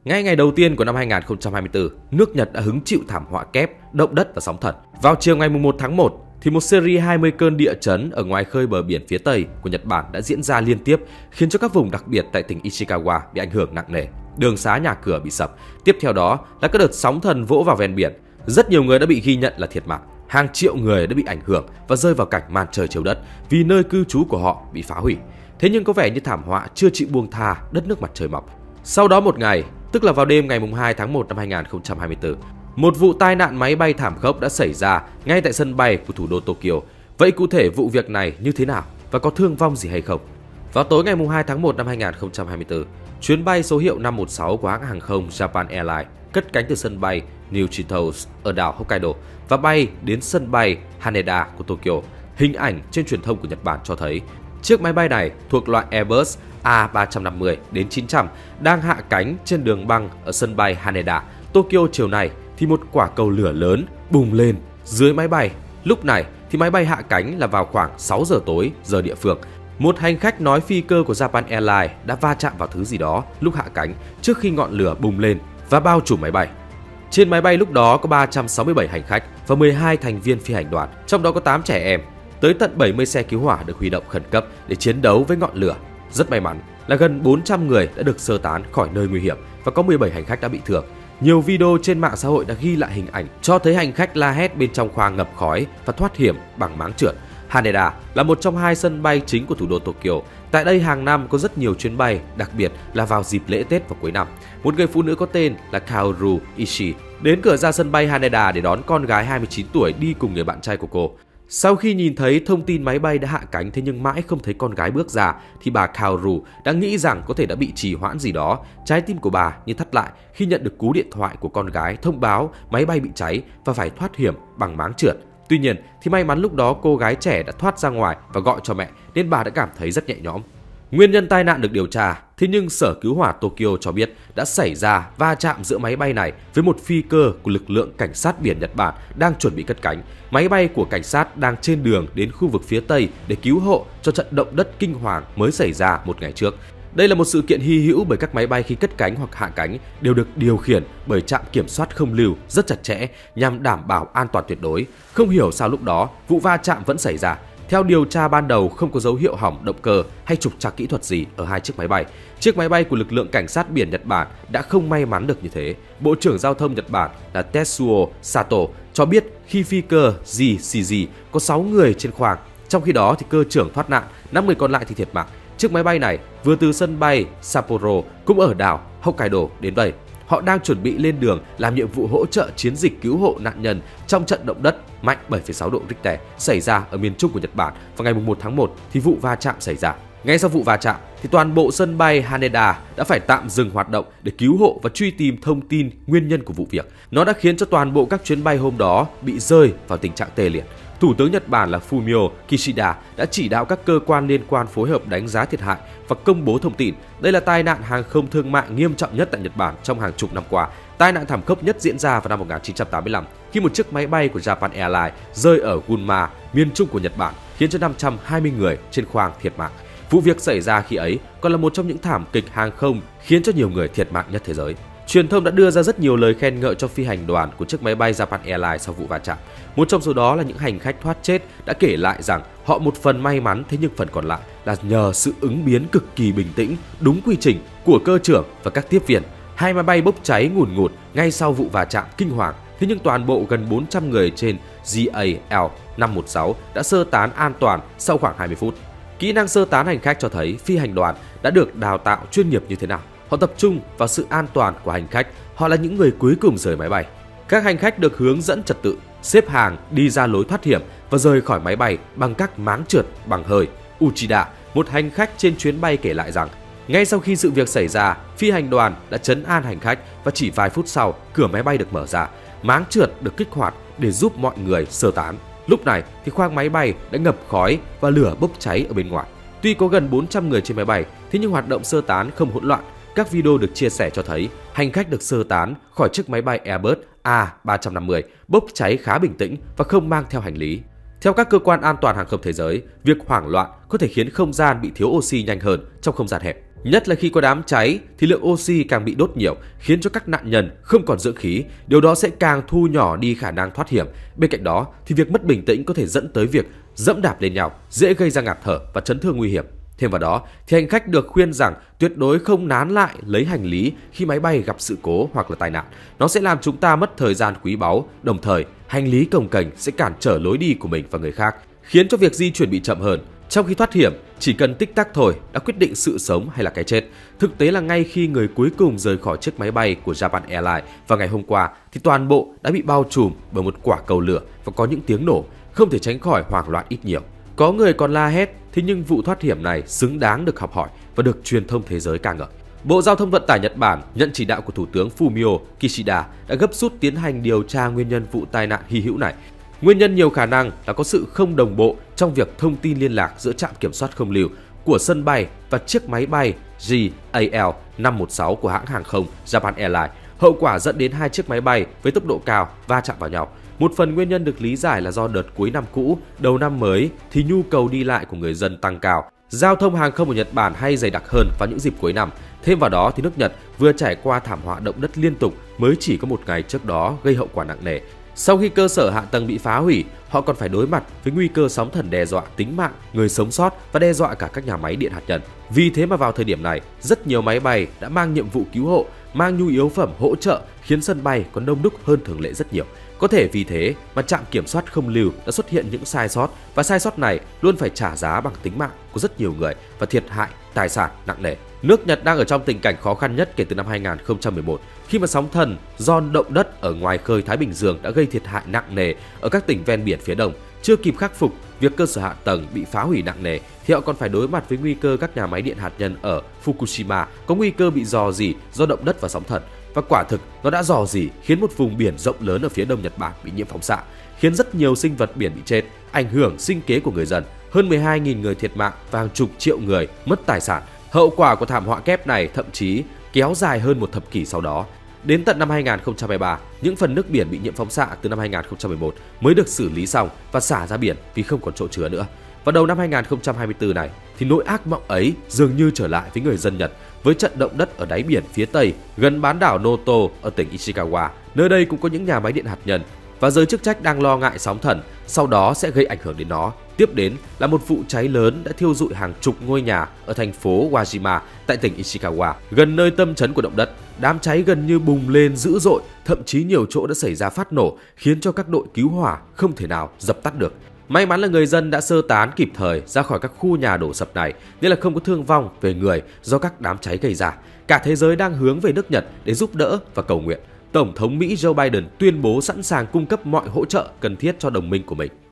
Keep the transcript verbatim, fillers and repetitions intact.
Ngay ngày đầu tiên của năm hai nghìn không trăm hai mươi tư, nước Nhật đã hứng chịu thảm họa kép, động đất và sóng thần. Vào chiều ngày mùng một tháng một, thì một series hai mươi cơn địa chấn ở ngoài khơi bờ biển phía tây của Nhật Bản đã diễn ra liên tiếp, khiến cho các vùng đặc biệt tại tỉnh Ishikawa bị ảnh hưởng nặng nề. Đường xá nhà cửa bị sập. Tiếp theo đó là các đợt sóng thần vỗ vào ven biển. Rất nhiều người đã bị ghi nhận là thiệt mạng. Hàng triệu người đã bị ảnh hưởng và rơi vào cảnh màn trời chiếu đất vì nơi cư trú của họ bị phá hủy. Thế nhưng có vẻ như thảm họa chưa chịu buông tha đất nước mặt trời mọc. Sau đó một ngày, tức là vào đêm ngày mùng hai tháng một năm hai nghìn không trăm hai mươi tư, một vụ tai nạn máy bay thảm khốc đã xảy ra ngay tại sân bay của thủ đô Tokyo. Vậy cụ thể vụ việc này như thế nào và có thương vong gì hay không? Vào tối ngày mùng hai tháng một năm hai nghìn không trăm hai mươi tư, chuyến bay số hiệu năm một sáu của hãng hàng không Japan Airlines cất cánh từ sân bay Nichitous ở đảo Hokkaido và bay đến sân bay Haneda của Tokyo. Hình ảnh trên truyền thông của Nhật Bản cho thấy chiếc máy bay này thuộc loại Airbus A ba trăm năm mươi đến chín trăm đang hạ cánh trên đường băng ở sân bay Haneda, Tokyo chiều nay thì một quả cầu lửa lớn bùng lên dưới máy bay. Lúc này thì máy bay hạ cánh là vào khoảng sáu giờ tối giờ địa phương. Một hành khách nói phi cơ của Japan Airlines đã va chạm vào thứ gì đó lúc hạ cánh trước khi ngọn lửa bùng lên và bao trùm máy bay. Trên máy bay lúc đó có ba trăm sáu mươi bảy hành khách và mười hai thành viên phi hành đoàn, trong đó có tám trẻ em. Tới tận bảy mươi xe cứu hỏa được huy động khẩn cấp để chiến đấu với ngọn lửa. Rất may mắn là gần bốn trăm người đã được sơ tán khỏi nơi nguy hiểm và có mười bảy hành khách đã bị thương. Nhiều video trên mạng xã hội đã ghi lại hình ảnh cho thấy hành khách la hét bên trong khoang ngập khói và thoát hiểm bằng máng trượt. Haneda là một trong hai sân bay chính của thủ đô Tokyo. Tại đây hàng năm có rất nhiều chuyến bay, đặc biệt là vào dịp lễ Tết và cuối năm. Một người phụ nữ có tên là Kaoru Ishii đến cửa ra sân bay Haneda để đón con gái hai mươi chín tuổi đi cùng người bạn trai của cô. Sau khi nhìn thấy thông tin máy bay đã hạ cánh thế nhưng mãi không thấy con gái bước ra, thì bà Kaoru đã nghĩ rằng có thể đã bị trì hoãn gì đó. Trái tim của bà như thắt lại khi nhận được cú điện thoại của con gái thông báo máy bay bị cháy và phải thoát hiểm bằng máng trượt. Tuy nhiên thì may mắn lúc đó cô gái trẻ đã thoát ra ngoài và gọi cho mẹ nên bà đã cảm thấy rất nhẹ nhõm. Nguyên nhân tai nạn được điều tra, thế nhưng Sở Cứu hỏa Tokyo cho biết đã xảy ra va chạm giữa máy bay này với một phi cơ của lực lượng cảnh sát biển Nhật Bản đang chuẩn bị cất cánh. Máy bay của cảnh sát đang trên đường đến khu vực phía Tây để cứu hộ cho trận động đất kinh hoàng mới xảy ra một ngày trước. Đây là một sự kiện hy hữu bởi các máy bay khi cất cánh hoặc hạ cánh đều được điều khiển bởi trạm kiểm soát không lưu rất chặt chẽ nhằm đảm bảo an toàn tuyệt đối. Không hiểu sao lúc đó vụ va chạm vẫn xảy ra. Theo điều tra ban đầu không có dấu hiệu hỏng động cơ hay trục trặc kỹ thuật gì ở hai chiếc máy bay. Chiếc máy bay của lực lượng cảnh sát biển Nhật Bản đã không may mắn được như thế. Bộ trưởng Giao thông Nhật Bản là Tetsuo Sato cho biết khi phi cơ G C G có sáu người trên khoang, trong khi đó thì cơ trưởng thoát nạn, năm người còn lại thì thiệt mạng. Chiếc máy bay này vừa từ sân bay Sapporo cũng ở đảo Hokkaido đến đây. Họ đang chuẩn bị lên đường làm nhiệm vụ hỗ trợ chiến dịch cứu hộ nạn nhân trong trận động đất mạnh bảy phẩy sáu độ Richter xảy ra ở miền Trung của Nhật Bản vào ngày mùng một tháng một thì vụ va chạm xảy ra. Ngay sau vụ va chạm thì toàn bộ sân bay Haneda đã phải tạm dừng hoạt động để cứu hộ và truy tìm thông tin nguyên nhân của vụ việc. Nó đã khiến cho toàn bộ các chuyến bay hôm đó bị rơi vào tình trạng tê liệt. Thủ tướng Nhật Bản là Fumio Kishida đã chỉ đạo các cơ quan liên quan phối hợp đánh giá thiệt hại và công bố thông tin. Đây là tai nạn hàng không thương mại nghiêm trọng nhất tại Nhật Bản trong hàng chục năm qua. Tai nạn thảm khốc nhất diễn ra vào năm một nghìn chín trăm tám mươi lăm khi một chiếc máy bay của Japan Airlines rơi ở Gunma, miền Trung của Nhật Bản, khiến cho năm trăm hai mươi người trên khoang thiệt mạng. Vụ việc xảy ra khi ấy còn là một trong những thảm kịch hàng không khiến cho nhiều người thiệt mạng nhất thế giới. Truyền thông đã đưa ra rất nhiều lời khen ngợi cho phi hành đoàn của chiếc máy bay Japan Airlines sau vụ va chạm. Một trong số đó là những hành khách thoát chết đã kể lại rằng họ một phần may mắn, thế nhưng phần còn lại là nhờ sự ứng biến cực kỳ bình tĩnh, đúng quy trình của cơ trưởng và các tiếp viên. Hai máy bay bốc cháy ngùn ngụt ngay sau vụ va chạm kinh hoàng, thế nhưng toàn bộ gần bốn trăm người trên G A L năm một sáu đã sơ tán an toàn sau khoảng hai mươi phút. Kỹ năng sơ tán hành khách cho thấy phi hành đoàn đã được đào tạo chuyên nghiệp như thế nào. Họ tập trung vào sự an toàn của hành khách, họ là những người cuối cùng rời máy bay. Các hành khách được hướng dẫn trật tự, xếp hàng đi ra lối thoát hiểm và rời khỏi máy bay bằng các máng trượt bằng hơi. Uchida, một hành khách trên chuyến bay kể lại rằng, ngay sau khi sự việc xảy ra, phi hành đoàn đã trấn an hành khách và chỉ vài phút sau, cửa máy bay được mở ra, máng trượt được kích hoạt để giúp mọi người sơ tán. Lúc này thì khoang máy bay đã ngập khói và lửa bốc cháy ở bên ngoài. Tuy có gần bốn trăm người trên máy bay, thế nhưng hoạt động sơ tán không hỗn loạn. Các video được chia sẻ cho thấy hành khách được sơ tán khỏi chiếc máy bay Airbus A ba trăm năm mươi bốc cháy khá bình tĩnh và không mang theo hành lý. Theo các cơ quan an toàn hàng không thế giới, việc hoảng loạn có thể khiến không gian bị thiếu oxy nhanh hơn trong không gian hẹp. Nhất là khi có đám cháy thì lượng oxy càng bị đốt nhiều, khiến cho các nạn nhân không còn dưỡng khí, điều đó sẽ càng thu nhỏ đi khả năng thoát hiểm. Bên cạnh đó thì việc mất bình tĩnh có thể dẫn tới việc dẫm đạp lên nhau, dễ gây ra ngạt thở và chấn thương nguy hiểm. Thêm vào đó thì hành khách được khuyên rằng tuyệt đối không nán lại lấy hành lý khi máy bay gặp sự cố hoặc là tai nạn. Nó sẽ làm chúng ta mất thời gian quý báu, đồng thời hành lý cồng kềnh sẽ cản trở lối đi của mình và người khác, khiến cho việc di chuyển bị chậm hơn. Trong khi thoát hiểm, chỉ cần tích tắc thôi đã quyết định sự sống hay là cái chết. Thực tế là ngay khi người cuối cùng rời khỏi chiếc máy bay của Japan Airlines vào ngày hôm qua thì toàn bộ đã bị bao trùm bởi một quả cầu lửa và có những tiếng nổ, không thể tránh khỏi hoảng loạn ít nhiều. Có người còn la hét, thế nhưng vụ thoát hiểm này xứng đáng được học hỏi và được truyền thông thế giới ca ngợi. Bộ Giao thông Vận tải Nhật Bản nhận chỉ đạo của Thủ tướng Fumio Kishida đã gấp rút tiến hành điều tra nguyên nhân vụ tai nạn hy hữu này. Nguyên nhân nhiều khả năng là có sự không đồng bộ trong việc thông tin liên lạc giữa trạm kiểm soát không lưu của sân bay và chiếc máy bay G A L năm một sáu của hãng hàng không Japan Airlines. Hậu quả dẫn đến hai chiếc máy bay với tốc độ cao va chạm vào nhau. Một phần nguyên nhân được lý giải là do đợt cuối năm cũ, đầu năm mới thì nhu cầu đi lại của người dân tăng cao. Giao thông hàng không của Nhật Bản hay dày đặc hơn vào những dịp cuối năm. Thêm vào đó thì nước Nhật vừa trải qua thảm họa động đất liên tục mới chỉ có một ngày trước đó gây hậu quả nặng nề. Sau khi cơ sở hạ tầng bị phá hủy, họ còn phải đối mặt với nguy cơ sóng thần đe dọa tính mạng người sống sót và đe dọa cả các nhà máy điện hạt nhân. Vì thế mà vào thời điểm này, rất nhiều máy bay đã mang nhiệm vụ cứu hộ, mang nhu yếu phẩm hỗ trợ, khiến sân bay còn đông đúc hơn thường lệ rất nhiều. Có thể vì thế mà trạm kiểm soát không lưu đã xuất hiện những sai sót, và sai sót này luôn phải trả giá bằng tính mạng của rất nhiều người và thiệt hại tài sản nặng nề. Nước Nhật đang ở trong tình cảnh khó khăn nhất kể từ năm hai nghìn không trăm mười một, khi mà sóng thần do động đất ở ngoài khơi Thái Bình Dương đã gây thiệt hại nặng nề ở các tỉnh ven biển phía đông. Chưa kịp khắc phục việc cơ sở hạ tầng bị phá hủy nặng nề thì họ còn phải đối mặt với nguy cơ các nhà máy điện hạt nhân ở Fukushima có nguy cơ bị rò rỉ do động đất và sóng thần. Và quả thực nó đã rò rỉ khiến một vùng biển rộng lớn ở phía đông Nhật Bản bị nhiễm phóng xạ, khiến rất nhiều sinh vật biển bị chết, ảnh hưởng sinh kế của người dân. Hơn mười hai nghìn người thiệt mạng và hàng chục triệu người mất tài sản. Hậu quả của thảm họa kép này thậm chí kéo dài hơn một thập kỷ sau đó. Đến tận năm hai nghìn không trăm hai mươi ba, những phần nước biển bị nhiễm phóng xạ từ năm hai nghìn không trăm mười một mới được xử lý xong và xả ra biển vì không còn chỗ chứa nữa. Vào đầu năm hai nghìn không trăm hai mươi tư này thì nỗi ác mộng ấy dường như trở lại với người dân Nhật với trận động đất ở đáy biển phía tây gần bán đảo Noto ở tỉnh Ishikawa. Nơi đây cũng có những nhà máy điện hạt nhân và giới chức trách đang lo ngại sóng thần sau đó sẽ gây ảnh hưởng đến nó. Tiếp đến là một vụ cháy lớn đã thiêu rụi hàng chục ngôi nhà ở thành phố Wajima tại tỉnh Ishikawa, gần nơi tâm chấn của động đất. Đám cháy gần như bùng lên dữ dội, thậm chí nhiều chỗ đã xảy ra phát nổ khiến cho các đội cứu hỏa không thể nào dập tắt được. May mắn là người dân đã sơ tán kịp thời ra khỏi các khu nhà đổ sập này nên là không có thương vong về người do các đám cháy gây ra. Cả thế giới đang hướng về nước Nhật để giúp đỡ và cầu nguyện. Tổng thống Mỹ Joe Biden tuyên bố sẵn sàng cung cấp mọi hỗ trợ cần thiết cho đồng minh của mình.